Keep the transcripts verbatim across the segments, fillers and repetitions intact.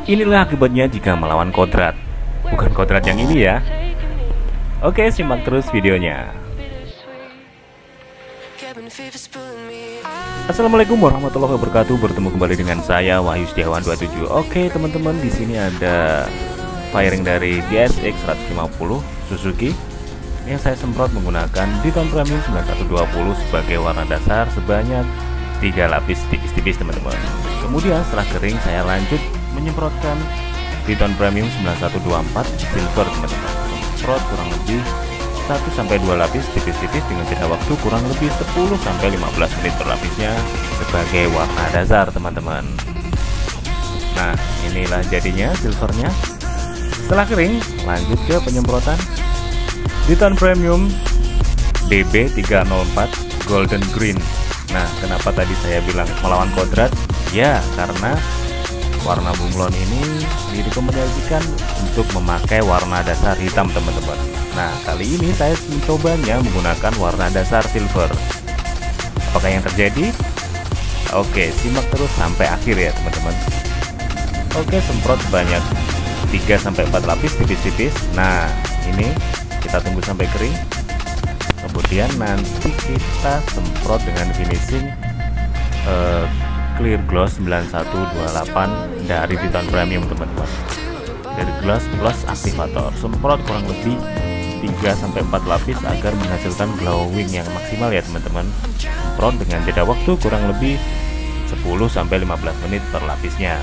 Inilah akibatnya jika melawan kodrat. Bukan kodrat yang ini ya. Oke, simak terus videonya. Assalamualaikum warahmatullahi wabarakatuh. Bertemu kembali dengan saya Wahyu Setiawan dua puluh tujuh. Oke teman-teman, di sini ada firing dari G S X seratus lima puluh Suzuki yang saya semprot menggunakan Triton Premium sembilan satu dua nol sebagai warna dasar sebanyak tiga lapis tipis-tipis teman-teman. Kemudian setelah kering saya lanjut menyemprotkan Triton Premium sembilan satu dua empat Silver teman-teman. Semprot kurang lebih satu sampai dua lapis tipis-tipis dengan jeda waktu kurang lebih sepuluh sampai lima belas menit per lapisnya sebagai warna dasar teman-teman. Nah, inilah jadinya silvernya. Setelah kering, lanjut ke penyemprotan Triton Premium D B tiga nol empat Golden Green. Nah, kenapa tadi saya bilang melawan kodrat? Ya, karena warna bunglon ini direkomendasikan untuk memakai warna dasar hitam teman-teman. Nah, kali ini saya mencobanya menggunakan warna dasar silver. Apakah yang terjadi? Oke, simak terus sampai akhir ya teman-teman. Oke, semprot sebanyak tiga sampai empat lapis tipis-tipis. Nah, ini kita tunggu sampai kering. Kemudian nanti kita semprot dengan finishing uh, Clear Gloss sembilan satu dua delapan dari Triton Premium teman-teman. Dari Gloss Plus Aktivator. Semprot kurang lebih tiga sampai empat lapis agar menghasilkan glowing yang maksimal ya teman-teman. Semprot dengan jeda waktu kurang lebih sepuluh sampai lima belas menit per lapisnya.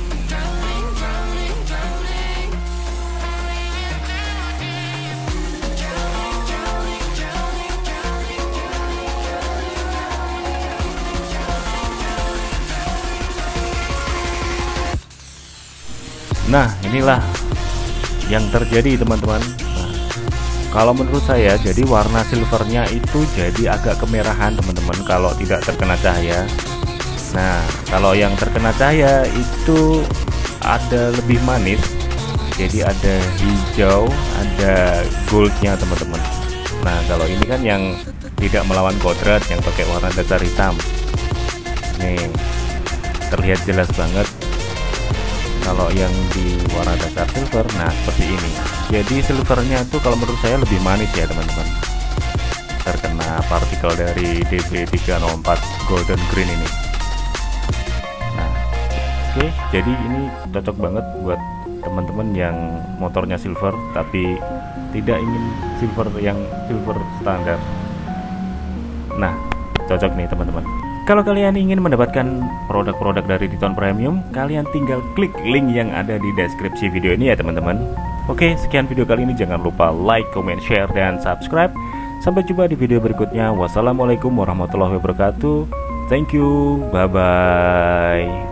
Nah, inilah yang terjadi teman-teman. Nah, kalau menurut saya jadi warna silvernya itu jadi agak kemerahan teman-teman kalau tidak terkena cahaya. Nah, kalau yang terkena cahaya itu ada lebih manis. Jadi ada hijau, ada goldnya teman-teman. Nah, kalau ini kan yang tidak melawan kodrat, yang pakai warna dasar hitam. Nih, terlihat jelas banget. Kalau yang di warna dasar silver, nah seperti ini. Jadi silvernya itu kalau menurut saya lebih manis ya teman-teman. Terkena partikel dari D B tiga nol empat Golden Green ini. Nah, oke, okay, jadi ini cocok banget buat teman-teman yang motornya silver tapi tidak ingin silver yang silver standar. Nah, cocok nih teman-teman. Kalau kalian ingin mendapatkan produk-produk dari Triton Premium, kalian tinggal klik link yang ada di deskripsi video ini ya teman-teman. Oke, sekian video kali ini. Jangan lupa like, comment, share, dan subscribe. Sampai jumpa di video berikutnya. Wassalamualaikum warahmatullahi wabarakatuh. Thank you, bye-bye.